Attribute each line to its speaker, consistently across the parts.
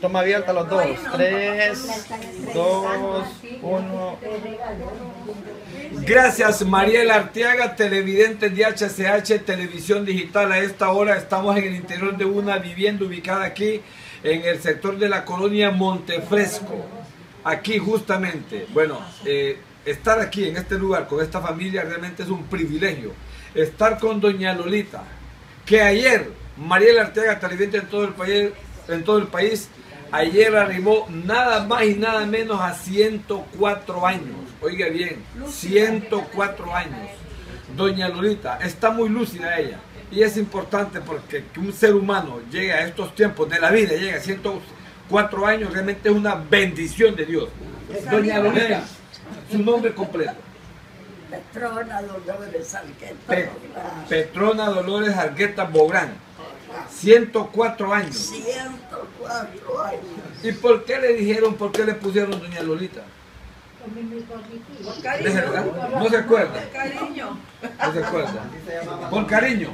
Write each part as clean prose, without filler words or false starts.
Speaker 1: toma abierta los dos. 3, 2, 1.
Speaker 2: Gracias, Mariela Arteaga, televidente de HCH Televisión Digital. A esta hora estamos en el interior de una vivienda ubicada aquí en el sector de la colonia Montefresco. Aquí justamente, bueno, estar aquí en este lugar con esta familia realmente es un privilegio. Estar con doña Lolita, que ayer, Mariela Arteaga, televidente en todo el país, ayer arribó nada más y nada menos a 104 años. Oiga bien, 104 años. Doña Lolita, está muy lúcida ella. Y es importante porque que un ser humano llegue a estos tiempos de la vida, llegue a 104 años, realmente es una bendición de Dios. Doña Lolita, su nombre completo.
Speaker 3: Petrona Dolores Argueta.
Speaker 2: Petrona Dolores Argueta Bográn. 104 años.
Speaker 3: 104 años.
Speaker 2: ¿Y por qué le dijeron, por qué le pusieron doña Lolita?
Speaker 4: Por
Speaker 2: ¿De
Speaker 4: cariño.
Speaker 2: verdad? ¿No se acuerda?
Speaker 4: Por cariño.
Speaker 2: ¿No se acuerda? Por cariño.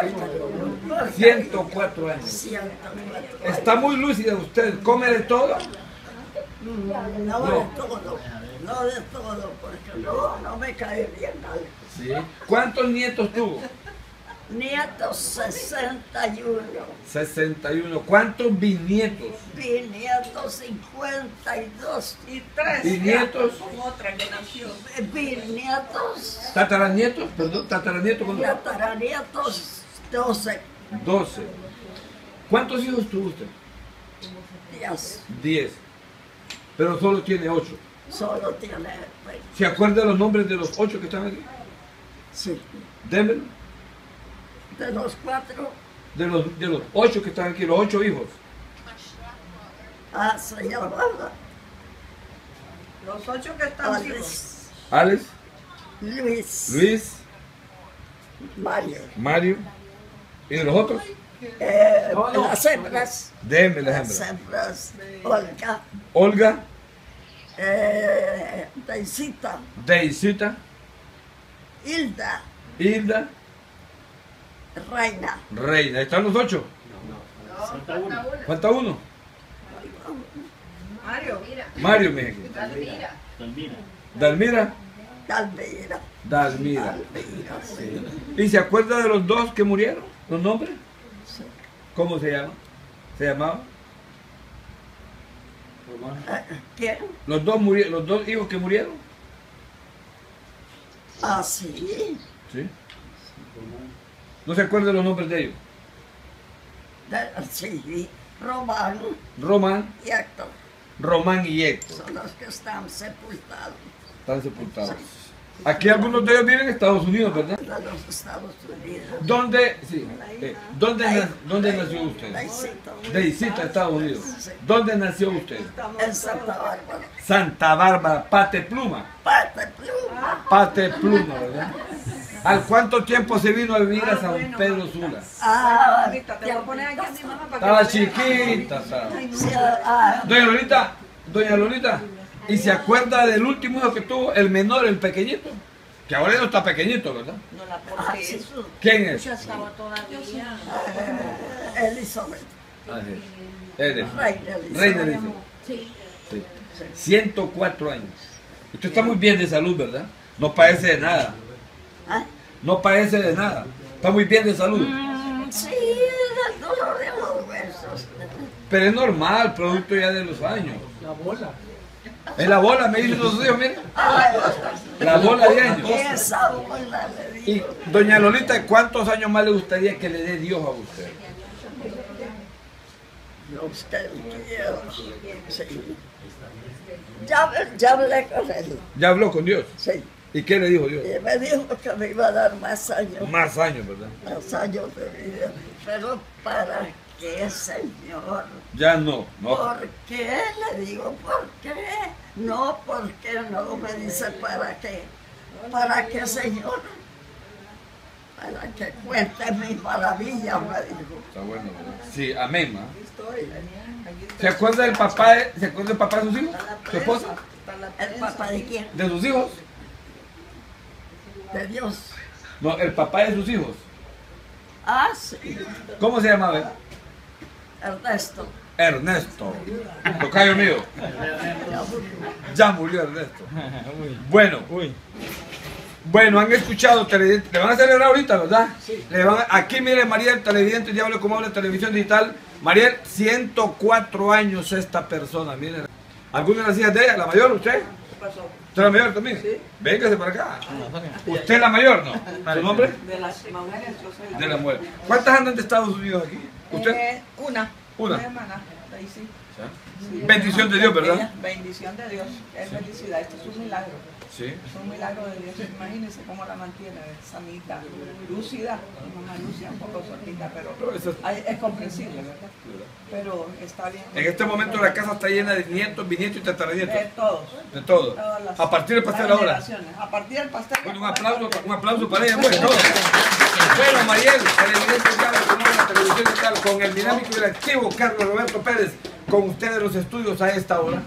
Speaker 2: 104 años.
Speaker 3: 104
Speaker 2: Está muy lúcida usted. ¿Come de todo?
Speaker 3: No de todo. No de todo, porque no me cae bien nada.
Speaker 2: Sí. ¿Cuántos nietos tuvo?
Speaker 3: Nietos 61.
Speaker 2: 61. ¿Cuántos bisnietos?
Speaker 3: Bisnietos 52.
Speaker 4: Y 3.
Speaker 2: ¿Y nietos?
Speaker 4: Con otra que nació.
Speaker 3: Bisnietos.
Speaker 2: ¿Tataranietos? Perdón, tataranietos.
Speaker 3: Tataranietos 12
Speaker 2: 12. ¿Cuántos hijos tuvo usted?
Speaker 3: días.
Speaker 2: 10. Pero solo tiene 8.
Speaker 3: Solo tiene.
Speaker 2: ¿Se acuerda los nombres de los 8 que están aquí?
Speaker 3: Sí.
Speaker 2: Démelo.
Speaker 3: De los 4.
Speaker 2: De los 8 que están aquí, los 8 hijos.
Speaker 3: Se llamaba
Speaker 4: Los 8 que están vivos.
Speaker 3: Alex,
Speaker 2: Alex,
Speaker 3: Luis,
Speaker 2: Luis,
Speaker 3: Mario.
Speaker 2: Mario. ¿Y de los otros?
Speaker 3: Las hembras.
Speaker 2: Démelo,
Speaker 3: Las hembras. Olga.
Speaker 2: Olga,
Speaker 3: Daisita.
Speaker 2: Deisita,
Speaker 3: Hilda.
Speaker 2: Hilda,
Speaker 3: Reina.
Speaker 2: Reina. ¿Ahí están los 8? Falta uno.
Speaker 4: Mario.
Speaker 2: Mario, mi gente.
Speaker 4: Dalmira.
Speaker 2: Dalmira.
Speaker 3: Dalmira.
Speaker 2: Dalmira.
Speaker 3: Dalmira, sí.
Speaker 2: ¿Y se acuerda de los 2 que murieron? ¿Los nombres?
Speaker 3: Sí.
Speaker 2: ¿Cómo se llama? ¿Se llamaban?
Speaker 3: ¿Quién?
Speaker 2: Los dos hijos que murieron.
Speaker 3: Sí.
Speaker 2: Sí. ¿No se acuerda de los nombres de ellos?
Speaker 3: Sí. Román
Speaker 2: Román,
Speaker 3: y Héctor
Speaker 2: Román y Héctor.
Speaker 3: son los que están sepultados.
Speaker 2: Están sepultados. Aquí algunos de ellos viven en Estados Unidos, ¿verdad?
Speaker 3: De los Estados Unidos.
Speaker 2: ¿Dónde, sí, ¿dónde nació usted?
Speaker 3: Daisita.
Speaker 2: Deisita, Estados Unidos. ¿Dónde nació usted?
Speaker 3: En Santa Bárbara.
Speaker 2: Santa Bárbara, Pate Pluma.
Speaker 3: Pate Pluma.
Speaker 2: Pate Pluma, ¿verdad? ¿Al cuánto tiempo se vino a vivir a San Pedro Sula?
Speaker 4: Ahorita te voy a poner aquí a mi mamá para
Speaker 2: Estaba
Speaker 4: que lo vea.
Speaker 2: chiquita, ¿sabes?
Speaker 3: Sí,
Speaker 2: Doña Lolita, ¿y se acuerda del último hijo que tuvo, el menor, el pequeñito? Que ahora ya no está pequeñito, ¿verdad?
Speaker 4: No la porque
Speaker 3: sí.
Speaker 4: eso.
Speaker 2: ¿Quién es?
Speaker 4: Ya estaba todavía.
Speaker 3: Elizabeth.
Speaker 2: Eres.
Speaker 3: Reina Elizabeth.
Speaker 2: Reina Elizabeth.
Speaker 4: Sí.
Speaker 2: Sí. 104 años. Usted está muy bien de salud, ¿verdad? No padece de nada.
Speaker 3: ¿Ah?
Speaker 2: No padece de nada. Está muy bien de salud.
Speaker 3: Sí, el dolor de los huesos.
Speaker 2: Pero es normal, producto ya de los años. La bola. Es la bola, me dicen los hijos, mira. La bola de años.
Speaker 3: Esa bola le
Speaker 2: Y
Speaker 3: digo.
Speaker 2: doña Lolita, ¿cuántos años más le gustaría que le dé Dios a usted?
Speaker 3: Los que quiero. Sí. Ya hablé con él.
Speaker 2: ¿Ya habló con Dios?
Speaker 3: Sí.
Speaker 2: ¿Y qué le dijo Dios?
Speaker 3: Y me dijo que me iba a dar más años.
Speaker 2: Más años, ¿verdad?
Speaker 3: Más años de vida. Pero ¿para qué, Señor?
Speaker 2: Ya no, no.
Speaker 3: ¿Por qué? Le digo, ¿por qué? No, ¿por qué no? Me dice, ¿para qué? ¿Para qué, Señor? Para que cuente mis maravillas, me dijo.
Speaker 2: Está bueno, ¿verdad? Sí, amén, ¿ma?
Speaker 3: Estoy.
Speaker 2: ¿Se acuerda del papá de sus hijos? ¿Su esposa?
Speaker 3: ¿El papá de quién?
Speaker 2: ¿De sus hijos?
Speaker 3: De Dios.
Speaker 2: No, el papá de sus hijos.
Speaker 3: Sí.
Speaker 2: ¿Cómo se llamaba él?
Speaker 3: Ernesto.
Speaker 2: Ernesto. Tocayo mío. Ya murió Ernesto. Bueno. Bueno, han escuchado televidentes. Le van a celebrar ahorita, ¿verdad? Sí. Aquí mire, Mariel, televidente, ya hablé como habla de televisión digital. Mariel, 104 años esta persona, miren. ¿Alguna de las hijas de ella? ¿La mayor, usted?
Speaker 4: ¿Qué pasó?
Speaker 2: ¿Usted es la mayor también?
Speaker 4: Sí.
Speaker 2: Véngase para acá. ¿Usted es la mayor, no? ¿Su nombre?
Speaker 4: De las mujeres, yo soy la
Speaker 2: De la mujer. ¿Cuántas andan de Estados Unidos aquí? ¿Usted?
Speaker 4: Una.
Speaker 2: Una.
Speaker 4: Una hermana, Daisy. Sí.
Speaker 2: Bendición de Dios, ¿verdad?
Speaker 4: Ella, bendición de Dios. Es felicidad. Esto es un milagro.
Speaker 2: Sí.
Speaker 4: Es un milagro de Dios. Imagínense cómo la mantiene, sanita, lúcida. Mi mamá Lucia, un poco sortita, pero es comprensible, ¿verdad? Pero está bien.
Speaker 2: En este momento la casa está llena de nietos, bisnietos y tataranietos.
Speaker 4: De todos.
Speaker 2: De todo. A partir del pastel ahora.
Speaker 4: A partir del pastel.
Speaker 2: Bueno, un aplauso para ella, pues, todos. Bueno, Mariel, televidente ya como la televisión y tal, con el dinámico y el activo Carlos Roberto Pérez, con ustedes los estudios a esta hora.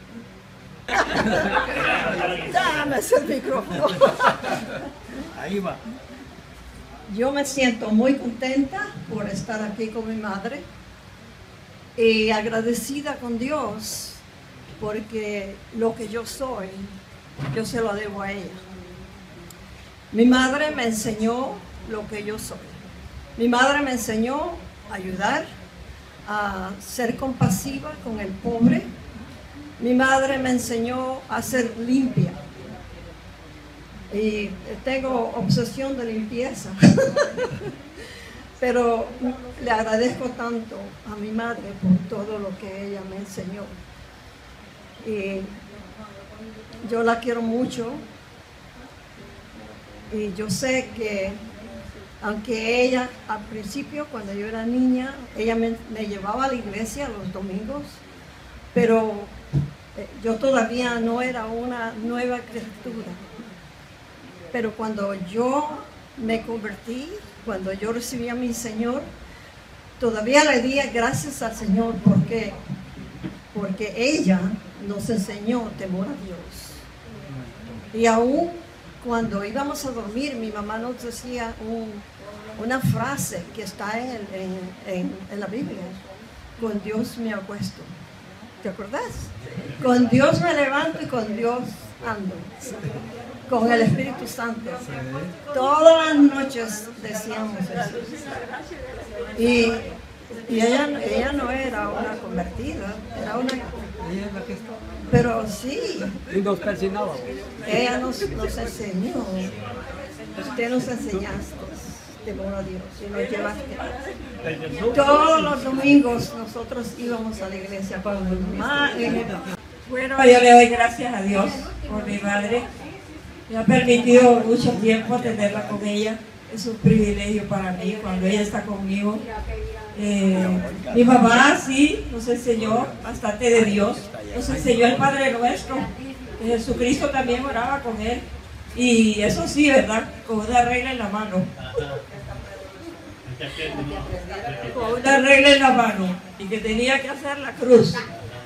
Speaker 3: Dame ese micrófono.
Speaker 1: Ahí va.
Speaker 3: Yo me siento muy contenta por estar aquí con mi madre y agradecida con Dios porque lo que yo soy, yo se lo debo a ella. Mi madre me enseñó lo que yo soy. Mi madre me enseñó a ayudar, a ser compasiva con el pobre. Mi madre me enseñó a ser limpia. Y tengo obsesión de limpieza. Pero le agradezco tanto a mi madre por todo lo que ella me enseñó. Y yo la quiero mucho. Y yo sé que, aunque ella, al principio, cuando yo era niña, ella me llevaba a la iglesia los domingos, pero yo todavía no era una nueva criatura. Pero cuando yo me convertí, cuando yo recibí a mi Señor, todavía le di gracias al Señor porque ella nos enseñó temor a Dios. Y aún cuando íbamos a dormir, mi mamá nos decía una frase que está en la Biblia: con Dios me acuesto. ¿Te acordás? Con Dios me levanto y con Dios ando. Con el Espíritu Santo. Todas las noches decíamos eso. Y ella no era una convertida, era una... Pero sí.
Speaker 1: Y nos persinábamos.
Speaker 3: Ella nos enseñó. Usted nos enseñaste temor a Dios y nos llevaste. Todos los domingos nosotros íbamos a la iglesia con mi mamá.
Speaker 5: Bueno, yo le doy gracias a Dios por mi madre. Me ha permitido mucho tiempo tenerla con ella. Es un privilegio para mí cuando ella está conmigo. Mi mamá sí nos enseñó bastante de Dios. Nos enseñó el Padre Nuestro. Jesucristo también oraba con él. Y eso sí, ¿verdad? Con una regla en la mano. Con una regla en la mano. Y que tenía que hacer la cruz.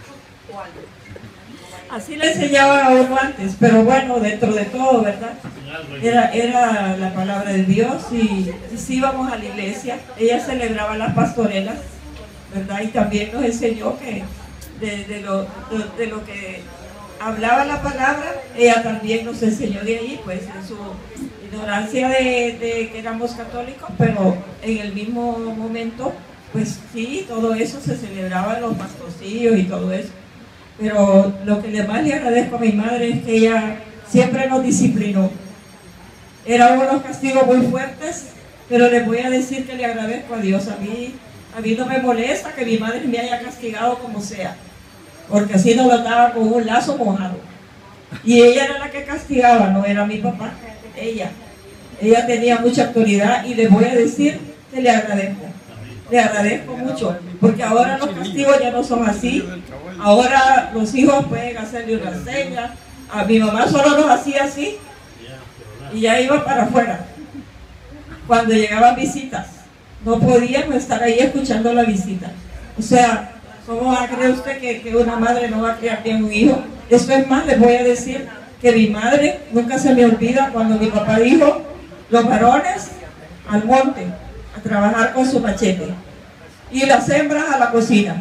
Speaker 5: Así le enseñaban a uno antes, pero bueno, dentro de todo, ¿verdad? Era la palabra de Dios y sí íbamos a la iglesia. Ella celebraba las pastorelas, ¿verdad? Y también nos enseñó que de lo que hablaba la palabra, ella también nos enseñó de ahí, pues en su ignorancia de que éramos católicos, pero en el mismo momento, pues sí, todo eso se celebraba en los pastorcillos y todo eso. Pero lo que más le agradezco a mi madre es que ella siempre nos disciplinó. Eran unos castigos muy fuertes, pero les voy a decir que le agradezco a Dios. A mí no me molesta que mi madre me haya castigado como sea, porque así nos lo daba con un lazo mojado. Y ella era la que castigaba, no era mi papá, ella. Ella tenía mucha autoridad y les voy a decir que le agradezco. Le agradezco mucho, porque ahora los castigos ya no son así. Ahora los hijos pueden hacerle una seña. A mi mamá solo nos hacía así y ya iba para afuera. Cuando llegaban visitas, no podíamos estar ahí escuchando la visita. O sea, ¿cómo va a creer usted que una madre no va a criar bien un hijo? Eso es más, les voy a decir que mi madre nunca se me olvida cuando mi papá dijo: los varones al monte a trabajar con su machete y las hembras a la cocina.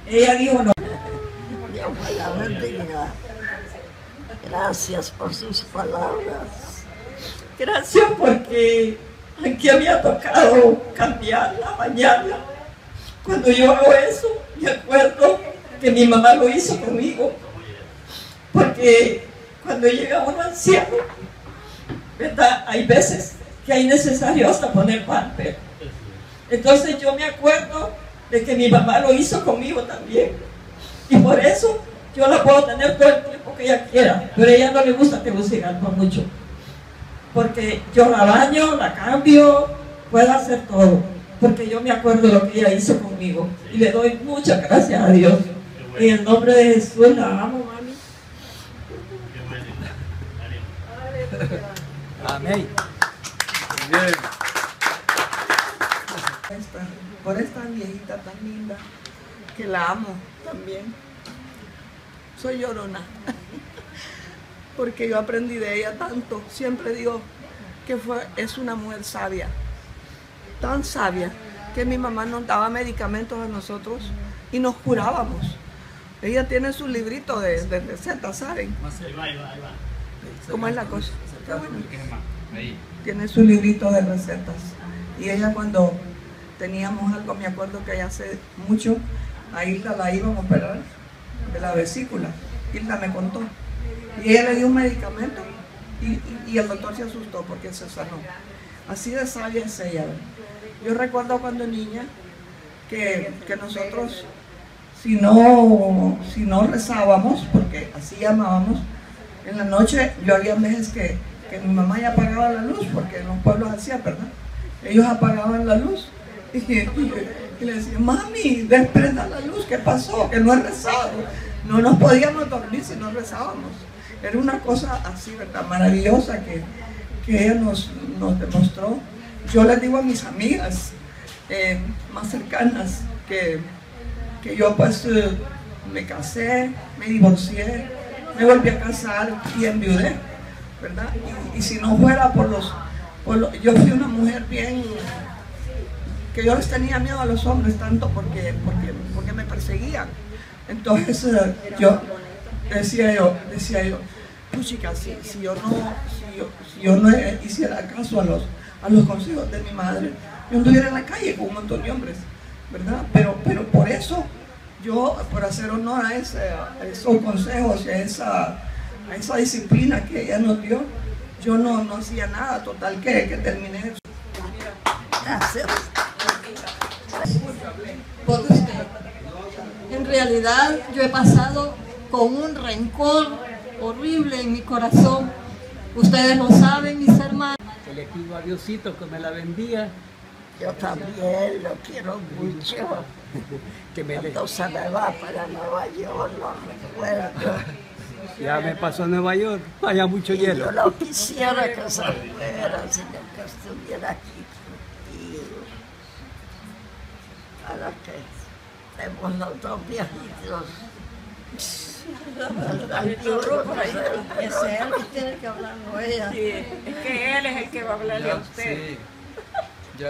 Speaker 5: Ella dijo no.
Speaker 3: Dios me la bendiga. Gracias por sus palabras.
Speaker 5: Gracias porque aquí había tocado cambiarla, bañarla. Cuando yo hago eso, me acuerdo que mi mamá lo hizo conmigo. Porque cuando llega un anciano, ¿verdad? Hay veces que hay necesario hasta poner pamper. Entonces yo me acuerdo de que mi mamá lo hizo conmigo también. Y por eso yo la puedo tener todo el tiempo que ella quiera. Pero a ella no le gusta que lo sigan por mucho. Porque yo la baño, la cambio, puedo hacer todo. Porque yo me acuerdo de lo que ella hizo conmigo. Y le doy muchas gracias a Dios. En el nombre de Jesús la amo, mami.
Speaker 2: Amén. Bien.
Speaker 4: Por esta viejita tan linda, que la amo también. Soy llorona, porque yo aprendí de ella tanto. Siempre digo que es una mujer sabia, tan sabia, que mi mamá nos daba medicamentos a nosotros y nos curábamos. Ella tiene su librito de recetas, ¿saben? ¿Cómo es la cosa? Qué bueno. Tiene su librito de recetas. Y ella cuando teníamos algo, me acuerdo que hace mucho, a Hilda la iban a operar de la vesícula. Hilda me contó. Y ella le dio un medicamento y el doctor se asustó porque se sanó. Así de sabia es ella. Yo recuerdo cuando niña que nosotros, si no rezábamos, porque así llamábamos, en la noche yo había veces que mi mamá ya apagaba la luz, porque en los pueblos hacían, ¿verdad? Ellos apagaban la luz y le decían, mami, desprenda la luz, ¿qué pasó? Que no he rezado. No nos podíamos dormir si no rezábamos. Era una cosa así, ¿verdad? Maravillosa que ella nos demostró. Yo les digo a mis amigas más cercanas que yo pues me casé, me divorcié, me volví a casar y enviudé, ¿verdad? Y si no fuera yo fui una mujer bien, que yo les tenía miedo a los hombres tanto porque me perseguían. Entonces yo decía yo, puchica, si yo no hiciera caso a los consejos de mi madre, yo anduviera en la calle con un montón de hombres, ¿verdad? Pero por eso yo, por hacer honor a esos consejos y a esa disciplina que ella nos dio, yo no hacía nada, total que terminé.
Speaker 3: Gracias.
Speaker 6: Por usted. En realidad yo he pasado con un rencor horrible en mi corazón. Ustedes lo saben, mis hermanos.
Speaker 7: Que le pido a Diosito que me la bendiga.
Speaker 3: Yo también lo quiero mucho.
Speaker 7: Que me le...
Speaker 3: Cuando se me va para Nueva York, lo recuerdo.
Speaker 7: Ya me pasó a Nueva York, haya mucho
Speaker 3: Y
Speaker 7: hielo.
Speaker 3: yo no quisiera que se fuera, sino que estuviera aquí contigo. Para que estemos los dos viejitos.
Speaker 6: Es él que tiene que hablar, no ella.
Speaker 4: Sí, es que él es el que va a hablarle a usted.
Speaker 2: Sí. Ya.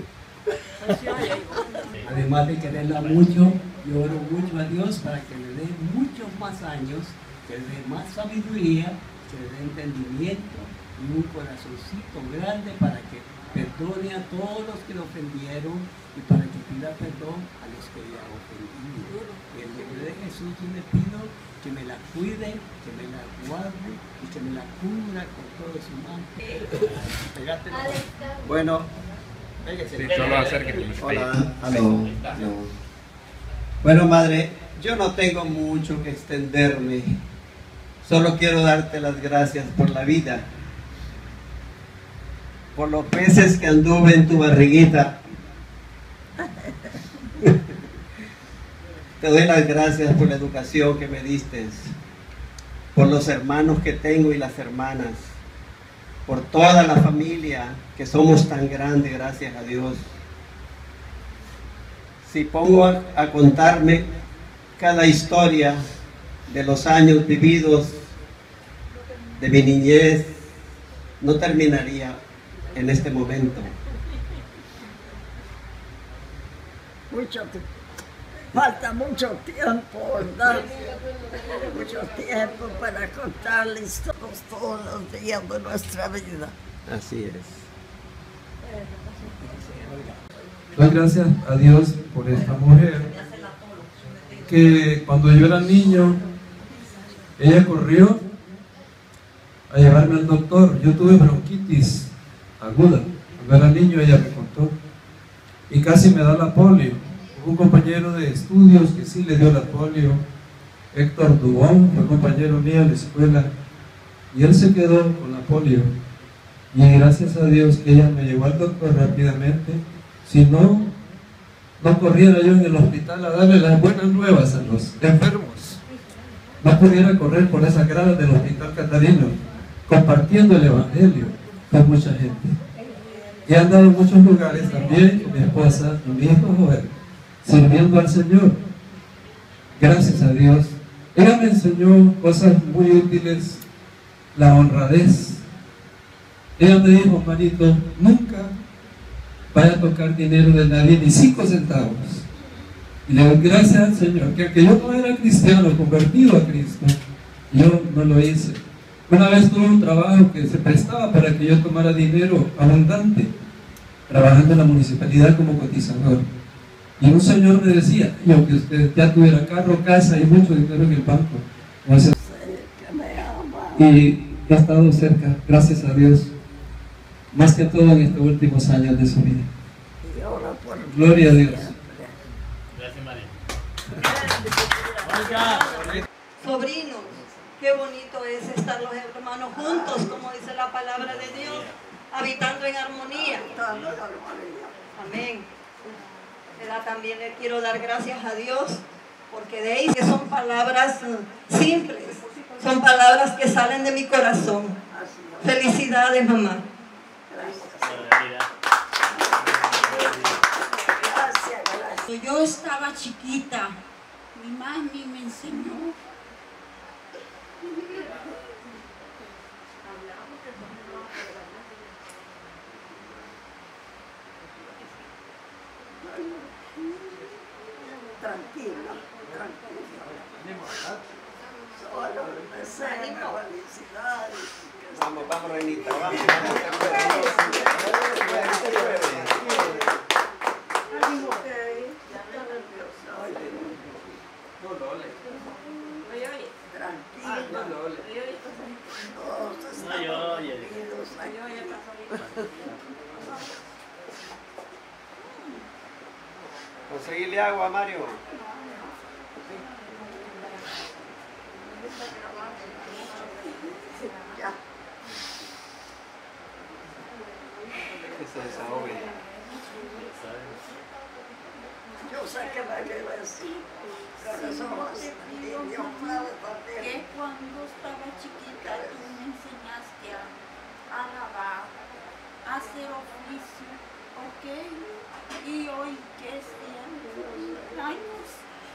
Speaker 7: Además de quererla mucho, yo oro mucho a Dios para que le dé muchos más años, que le dé más sabiduría, que le dé entendimiento y un corazoncito grande para que perdone a todos los que le ofendieron y para que pida perdón a los que le han ofendido. En el nombre de Jesús yo le pido que me la cuide, que me la guarde y que me la cubra con todo su manto.
Speaker 1: Bueno,
Speaker 2: Solo acérquese.
Speaker 1: hola, aló. Bueno, madre, yo no tengo mucho que extenderme. Solo quiero darte las gracias por la vida, por los meses que anduve en tu barriguita. Te doy las gracias por la educación que me diste, por los hermanos que tengo y las hermanas, por toda la familia que somos tan grandes, gracias a Dios. Si pongo a contarme cada historia de los años vividos, de mi niñez, no terminaría en este momento.
Speaker 3: Mucho falta mucho tiempo, ¿verdad? Mucho tiempo para contarles historias todos los días de nuestra vida.
Speaker 1: Así es.
Speaker 8: Doy gracias a Dios por esta mujer que cuando yo era niño, ella corrió a llevarme al doctor. Yo tuve bronquitis aguda. Cuando era niño ella me contó. Y casi me da la polio. Hubo un compañero de estudios que sí le dio la polio. Héctor Dubón fue compañero mío en la escuela. Y él se quedó con la polio. Y gracias a Dios que ella me llevó al doctor rápidamente. Si no, no corriera yo en el hospital a darle las buenas nuevas a los enfermos. No pudiera correr por esas gradas del Hospital Catarino, compartiendo el Evangelio con mucha gente. Y he andado en muchos lugares también, con mi esposa y mi hijo Joel, sirviendo al Señor. Gracias a Dios. Ella me enseñó cosas muy útiles, la honradez. Ella me dijo, manito, nunca vaya a tocar dinero de nadie, ni 5 centavos. Y le doy gracias al Señor, que aunque yo no era cristiano, convertido a Cristo, yo no lo hice. Una vez tuve un trabajo que se prestaba para que yo tomara dinero abundante, trabajando en la municipalidad como cotizador. Y un señor me decía, yo que usted ya tuviera carro, casa y mucho dinero en el banco. Y he estado cerca, gracias a Dios, más que todo en estos últimos años de su vida. Gloria a Dios.
Speaker 9: Gracias, María.
Speaker 6: Sobrinos, qué bonito es estar los hermanos juntos, como dice la palabra de Dios, habitando en armonía. Amén. ¿Verdad? También le quiero dar gracias a Dios, porque de ahí que son palabras simples, son palabras que salen de mi corazón. Felicidades, mamá.
Speaker 10: Cuando yo estaba chiquita, mi mami me enseñó
Speaker 3: Tranquilo, tranquilo. Solo deseo felicidades.
Speaker 1: Vamos, vamos, Renita, vamos. Conseguirle agua, Mario.
Speaker 3: Ya.
Speaker 1: Que se desahogue.
Speaker 3: Yo sé que me quiero decir, pero somos niños padres también.
Speaker 10: que cuando estaba chiquita tú me enseñaste a alabar, a hacer oficio, ¿ok? Y hoy que es día de los años,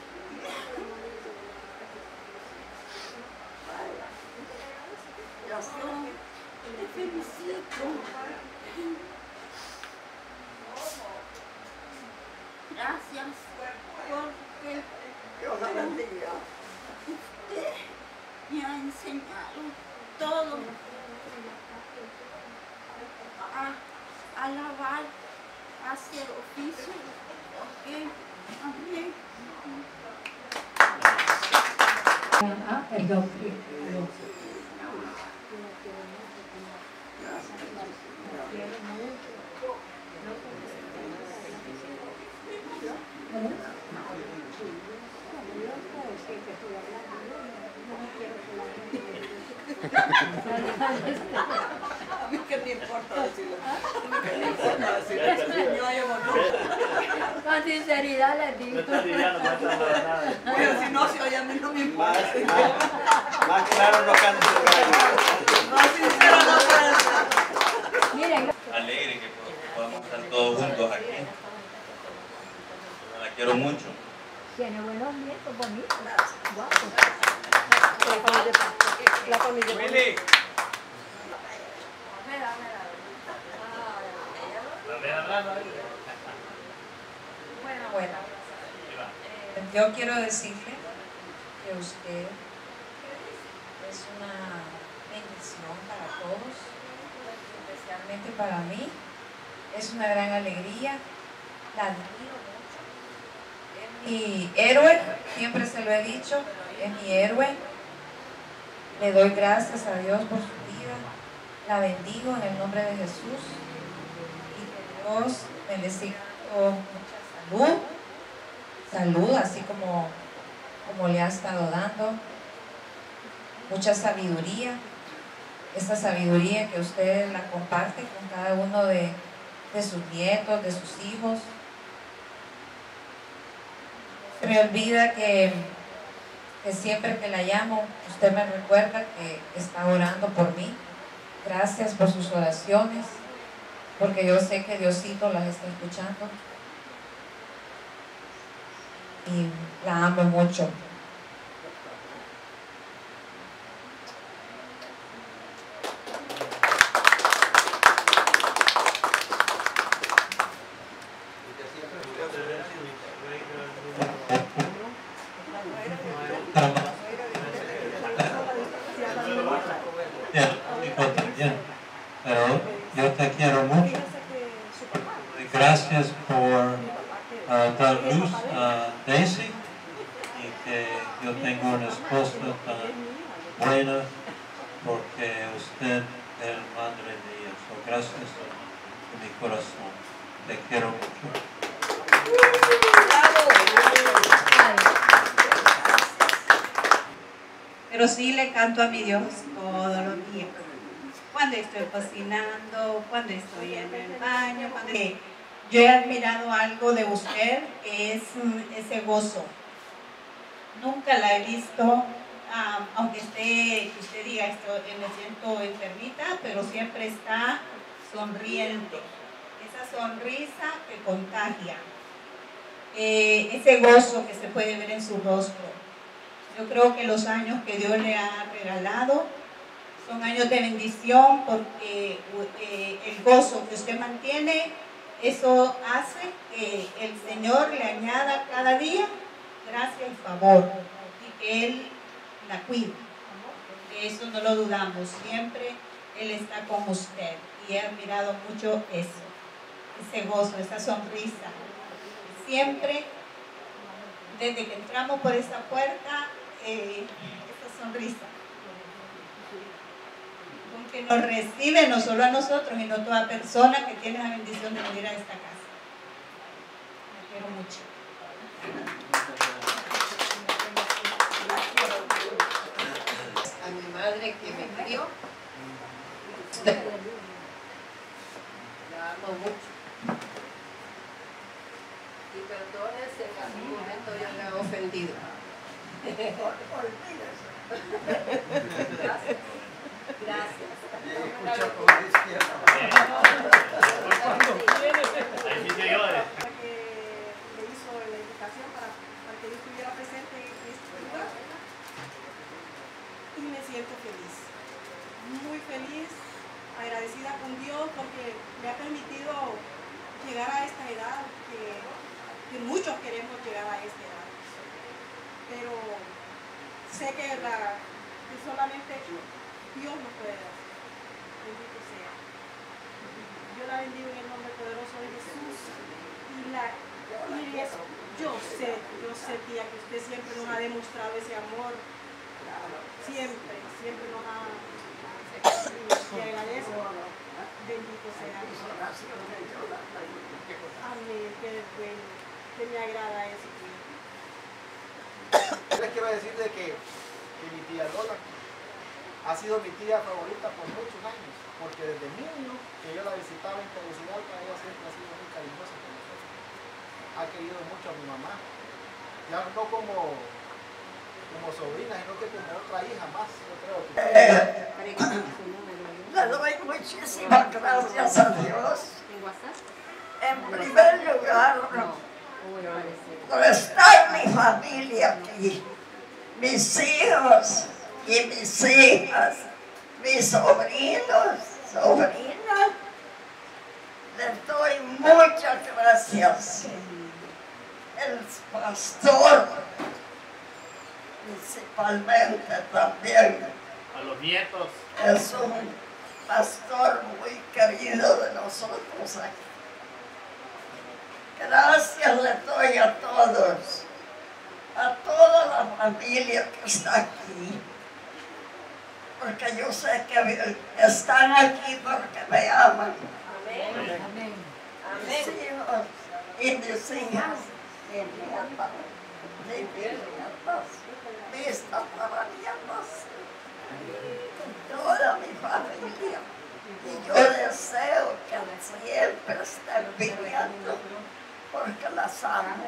Speaker 3: Ya sé.
Speaker 10: yo te felicito. Gracias porque
Speaker 3: Dios la bendiga.
Speaker 10: usted me ha enseñado todo a alabar, a hacer oficio. ¿Ok? Amén.
Speaker 4: A mí que me importa decirlo. A mí que me importa decirlo. Yo llevo no.
Speaker 11: Con sinceridad les digo.
Speaker 4: Pero si no se oye, a mí no me importa.
Speaker 1: Más claro no canta el gallo.
Speaker 4: Más sincero no puede ser.
Speaker 11: Miren.
Speaker 9: Alegre que podamos estar todos juntos aquí. La quiero mucho.
Speaker 11: Tiene buenos nietos, bonitos. Guapos.
Speaker 4: La familia.
Speaker 2: Willy.
Speaker 12: Bueno, Yo quiero decirle que usted es una bendición para todos, especialmente para mí. Es una gran alegría, la admiro mucho. Es mi héroe, siempre se lo he dicho, es mi héroe. Le doy gracias a Dios por su vida, la bendigo en el nombre de Jesús y que Dios me le siga dando mucha salud, así como le ha estado dando, mucha sabiduría, esta sabiduría que usted la comparte con cada uno de sus nietos, de sus hijos. Se me olvida que siempre que la llamo, usted me recuerda que está orando por mí. Gracias por sus oraciones, porque yo sé que Diosito las está escuchando. Y la amo mucho.
Speaker 13: Pero yo te quiero mucho. Gracias por dar luz a Daisy y que yo tengo una esposa tan buena porque usted es madre mía. So, gracias de mi corazón. Te quiero mucho.
Speaker 14: Pero sí le canto a mi Dios todos los días. Cuando estoy cocinando, cuando estoy en el baño, yo he admirado algo de usted, que es ese gozo. Nunca la he visto, aunque usted diga esto, me siento enfermita, pero siempre está sonriente. Esa sonrisa que contagia. Ese gozo que se puede ver en su rostro. Yo creo que los años que Dios le ha regalado son años de bendición, porque el gozo que usted mantiene, eso hace que el Señor le añada cada día gracia y favor, y que Él la cuida. De eso no lo dudamos, siempre Él está con usted, y he admirado mucho eso, ese gozo, esa sonrisa. Siempre, desde que entramos por esa puerta, esa sonrisa, que nos recibe no solo a nosotros, sino a toda persona que tiene la bendición de venir a esta casa. Me quiero mucho.
Speaker 15: A mi madre que me crió, la amo mucho. Y perdone si en algún momento yo le he ofendido. Gracias. Gracias.
Speaker 16: Le hizo la invitación para que yo estuviera presente en este lugar, y me siento feliz, muy feliz, agradecida con Dios porque me ha permitido llegar a esta edad que muchos queremos llegar a esta edad, pero sé que solamente Dios nos puede dar. Bendito sea. Yo la bendigo en el nombre poderoso de Jesús. Yo sé, tía, que usted siempre nos ha demostrado ese amor. Siempre nos ha... Le agradezco. Bendito sea. Amén. Que me agrada eso.
Speaker 17: Les quiero decir de que mi tía Lola ha sido mi tía favorita por muchos años, porque desde niño que yo la visitaba en Tegucigalpa, ella siempre ha sido muy cariñosa con nosotros. Ha querido mucho a mi mamá, ya no como sobrina, sino que como otra hija más, yo creo que...
Speaker 3: Le doy muchísimas gracias a Dios. En primer lugar, por estar mi familia aquí, mis hijos y mis hijas, mis sobrinos, sobrinas, les doy muchas gracias. el pastor, principalmente también.
Speaker 9: A los nietos.
Speaker 3: Es un pastor muy querido de nosotros aquí. Gracias le doy a todos, a toda la familia que está aquí, porque yo sé que están aquí porque me aman.
Speaker 11: Amén.
Speaker 3: Mis hijos y mis hijas, y nietas, y mis nietas, mis tataranietas, toda mi familia. Y yo deseo que siempre estén viviendo, porque las amo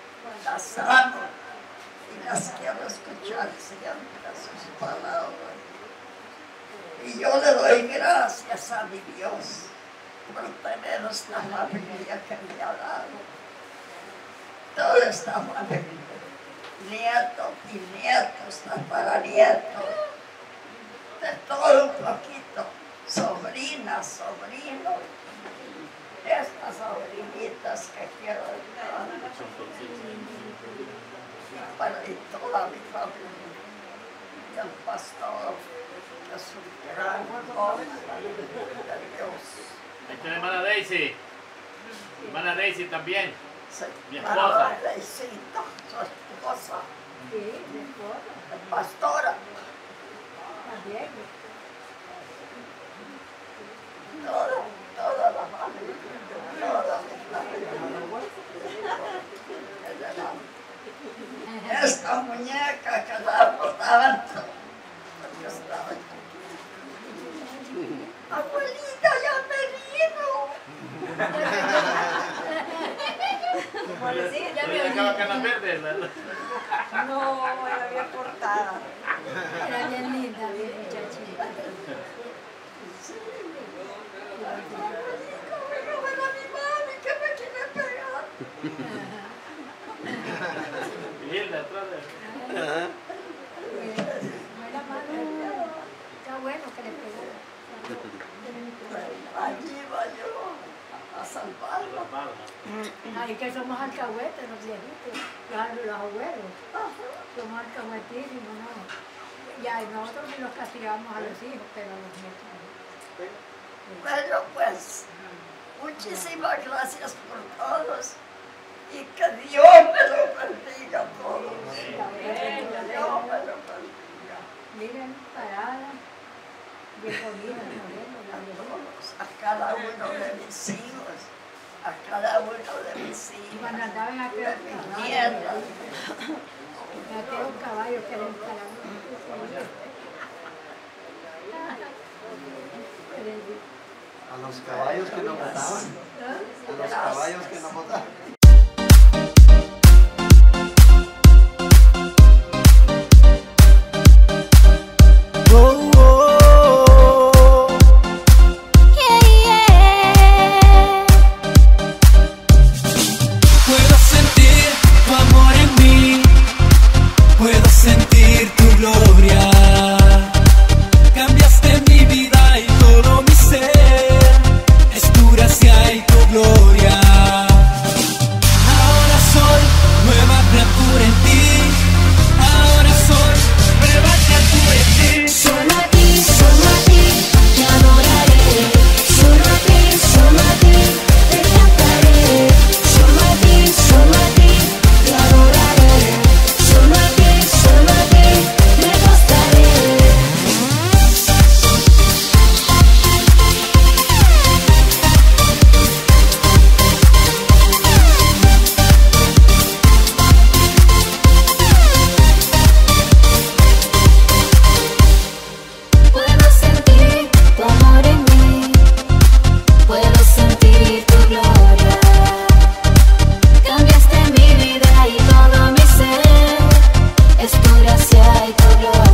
Speaker 3: y las quiero escuchar siempre sus palabras. Y yo le doy gracias a mi Dios por tener esta familia que me ha dado. Toda esta familia, nietos y nietos, tataranietos, de todo un poquito, sobrinas, sobrinos, estas sobrinitas que quiero dar, para toda mi familia, y el pastor, que es un gran hombre de Dios.
Speaker 9: Esta es hermana Daisy. Hermana Daisy también.
Speaker 3: Sí,
Speaker 9: mi esposa.
Speaker 3: Daisita, su esposa.
Speaker 11: Sí, mi esposa.
Speaker 3: La pastora.
Speaker 11: También.
Speaker 3: Toda la familia, toda mi familia. Esta muñeca que la amo tanto, porque estaba aquí. Abuelita, ya me vino.
Speaker 9: Ya me acaba canas verdes, ¿verdad?
Speaker 3: No, era bien cortada.
Speaker 11: Era bien linda, bien muchachita.
Speaker 9: Hilda, atrás de...
Speaker 11: Está bueno que le pegó.
Speaker 3: Allí va yo a salvarlo.
Speaker 11: Ay, que somos alcahuetes los viejitos, los abuelos. Somos alcahuetísimos, ¿no? Ya, y nosotros sí los castigamos a los hijos, pero a los nietos no.
Speaker 3: Bueno, pues, muchísimas gracias por todos y que Dios me lo bendiga a todos. Dios me lo bendiga.
Speaker 11: Miren, parada, bien comida,
Speaker 3: A cada uno de mis hijos, a cada uno de mis hijos.
Speaker 11: Y cuando andaban a aquellos caballos que le instalaron.
Speaker 17: A los caballos que no botaban. A los caballos que no botaban.
Speaker 18: Puedo sentir tu amor en mí, puedo sentir tu gloria. Cambiaste mi vida y todo mi ser, es tu gracia y tu gloria. Ahora soy nueva criatura en ti, ahora soy nueva criatura en ti. Solo a ti te adoraré, solo a ti te cantaré, solo a ti te adoraré, solo a ti me gustaré. Puedo sentir tu amor en mí, puedo sentir tu gloria. Cambiaste mi vida y todo mi ser, es tu gracia y tu gloria.